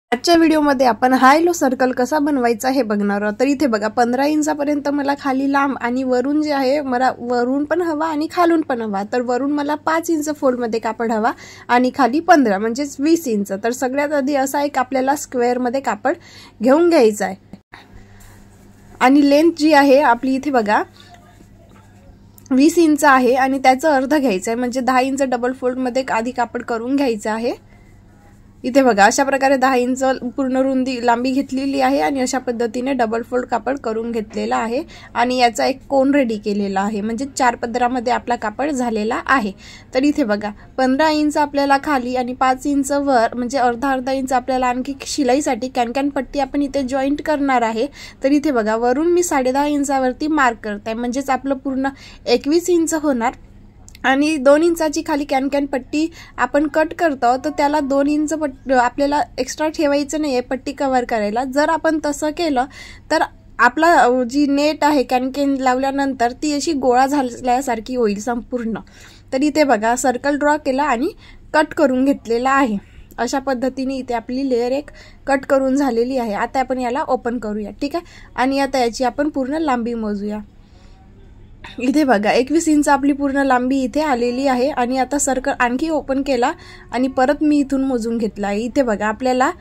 आजच्या व्हिडिओमध्ये आपण हाय लो सर्कल कसा बनवायचा हे बघणार आहोत। तर इथे बघा 15 इंचापर्यंत मला खाली लांब आणि वरून जे आहे मला वरून पण हवा आणि खालून पण हवा। तर वरून मला 5 इंच फोल्ड मध्ये कापड हवा आणि खाली 15 म्हणजे 20 इंच। तर सगळ्यात आधी असा एक आपल्याला स्क्वेअर मध्ये कापड घेऊन घ्यायचा आहे आणि लेंथ जी आहे आपली इथे बघा 20 इंच आहे आणि त्याचं अर्ध घ्यायचं आहे म्हणजे 10 इंच डबल फोल्ड मध्ये आधी कापड करून घ्यायचं आहे। इथे बघा अशा प्रकारे 10 इंच पूर्ण रुंदी लांबी घेतलेली आहे आणि अशा पद्धतीने डबल फोल्ड कापड करून घेतलेला आहे आणि याचा एक कोन रेडी केलेला आहे म्हणजे 4 पदरामध्ये आपला कापड झालेला आहे। तर इथे बघा 15 इंच आपल्याला खाली आणि 5 इंच वर म्हणजे अर्धा इंच आपल्याला आणखी शिलाईसाठी कॅनकॅन पट्टी आपण इथे जॉईंट करणार आहे। तर इथे बघा वरून मी 10.5 इंचावरती मार्क करते म्हणजे आपलं पूर्ण 21 इंच होणार आणि 2 इंचाची खाली कॅनकॅन पट्टी आपण कट करतो तर त्याला 2 इंच आपल्याला एक्स्ट्रा ठेवायचं नाहीये पट्टी कव्हर करायला। जर आपण तसं केलं तर आपला जी नेट आहे कॅनकॅन लावल्यानंतर ती अशी गोळा झाल्यासारखी होईल संपूर्ण। तर इथे बघा सर्कल ड्रॉ केला आणि कट करून घेतलेला आहे। अशा पद्धतीने इथे आपली लेयर एक कट करून झालेली आहे। आता आपण याला ओपन करूया, ठीक आहे। आणि आता याची आपण पूर्ण लांबी मोजूया। इथे बघा 21 इंच आपली पूर्ण लांबी इथे आलेली आहे आणि आता सर्कल आणखी ओपन केला आणि परत मी इथून मोजून घेतला। इथे बघा आपल्याला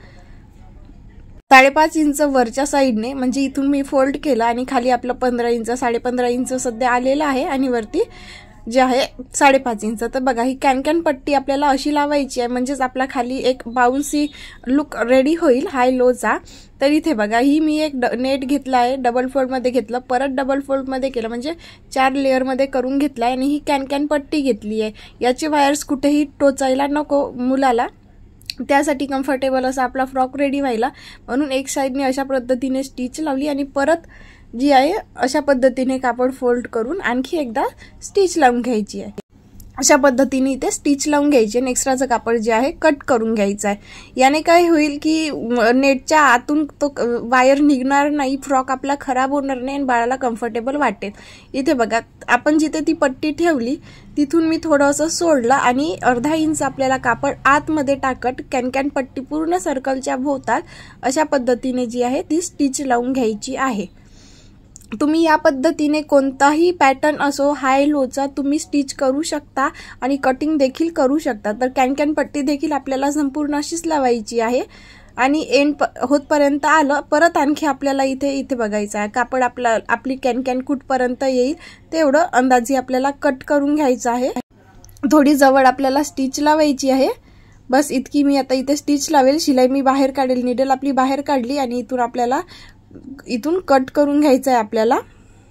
5.5 इंच वरच्या साइडने म्हणजे इथून मी फोल्ड केला आणि खाली आपलं 15 इंच 15.5 इंच सध्या आलेला आहे आणि वरती जे आहे 5.5 इंच। तर बघा ही कॅनकॅन पट्टी आपल्याला अशी लावायची आहे म्हणजेच आपला खाली एक बाउन्सी लुक रेडी होईल हाय लोचा। तर इथे बघा ही मी एक नेट घेतला आहे डबल फोल्ड मध्ये घेतलं परत डबल फोल्ड मध्ये केलं म्हणजे 4 लेयर मध्ये करून घेतलाय आणि ही कॅनकॅन पट्टी घेतली आहे। याचे वायर्स कुठेही टोचायला नको मुलाला, त्यासाठी कम्फर्टेबल असा आपला फ्रॉक रेडी व्हायला म्हणून एक साइडने अशा पद्धतीने स्टिच लावली आणि परत जी आहे अशा पद्धतीने कापड फोल्ड करून आणखी एकदा स्टिच लावून घ्यायची आहे। अशा पद्धतीने इथे स्टिच लावून घ्यायची आणि एक्स्ट्राचं कापड जे आहे कट करून घ्यायचं आहे। याने काय होईल की नेटच्या आतून तो वायर निघणार नाही, फ्रॉक आपला खराब होणार नाही आणि बाळाला कम्फर्टेबल वाटेल। इथे बघा आपण जिथे ती पट्टी ठेवली तिथून मी थोडंसं सोडलं आणि अर्धा इंच आपल्याला कापड आतमध्ये टाकत कॅनकॅन पट्टी पूर्ण सर्कलच्या भोवतात अशा पद्धतीने जी आहे ती स्टिच लावून घ्यायची आहे। तुम्ही या पद्धतीने कोणताही पॅटर्न असो हाय लोचा तुम्ही स्टिच करू शकता आणि कटिंग देखील करू शकता। तर कॅनकॅन पट्टी देखील आपल्याला संपूर्ण अशीच लावायची आहे आणि एंड होतपर्यंत आलं परत आणखी आपल्याला इथे बघायचं आहे कापड आपली कॅनकॅन कुठपर्यंत येईल तेवढं अंदाजे आपल्याला कट करून घ्यायचं आहे। थोडी जवळ आपल्याला स्टिच लावायची आहे, बस इतकी मी आता इथे स्टिच लावेल। शिलाई मी बाहेर काढेल, निडल आपली बाहेर काढली आणि इथून आपल्याला इथून कट करून घ्यायचं आहे। आपल्याला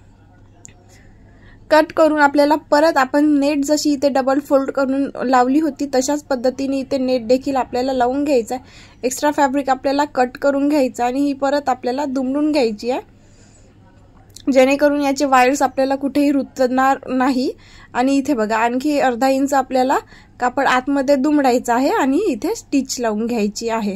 कट करून आपल्याला परत आपण नेट जशी इथे डबल फोल्ड करून लावली होती तशाच पद्धतीने इथे नेट देखील आपल्याला लावून घ्यायचं आहे। एक्स्ट्रा फॅब्रिक आपल्याला कट करून घ्यायचं आणि ही परत आपल्याला दुमडून घ्यायची आहे जेणेकरून याचे वायर्स आपल्याला कुठेही रुतणार नाही। आणि इथे बघा आणखी अर्धा इंच आपल्याला कापड आतमध्ये दुमडायचं आहे आणि इथे स्टिच लावून घ्यायची आहे।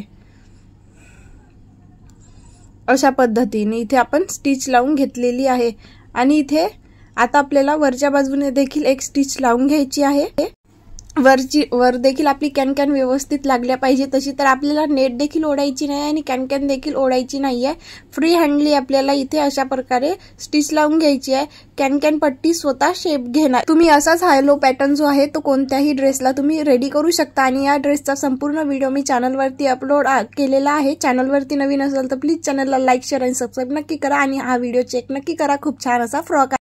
अशा पद्धतीने इथे आपण स्टिच लावून घेतलेली आहे आणि इथे आता आपल्याला वरच्या बाजूने देखील एक स्टिच लावून घ्यायची आहे। वर देखील आपली कॅनकॅन व्यवस्थित लागल्या पाहिजे तशी, तर आपल्याला नेट देखील ओढायची नाही आणि कॅनकॅन देखील ओढायची नाहीये। फ्री हँडली आपल्याला इथे अशा प्रकारे स्टिच लावून घ्यायची आहे। कॅनकॅन पट्टी स्वतः शेप घेणार। तुम्ही असाच हाय लो पॅटर्न जो आहे तो कोणत्याही ड्रेसला तुम्ही रेडी करू शकता आणि या ड्रेसचा संपूर्ण व्हिडिओ मी चॅनलवरती अपलोड केलेला आहे। चॅनलवरती नवीन असेल तर प्लीज चॅनलला लाईक शेअर आणि सबस्क्राईब नक्की करा आणि हा व्हिडिओ चेक नक्की करा। खूप छान असा फ्रॉक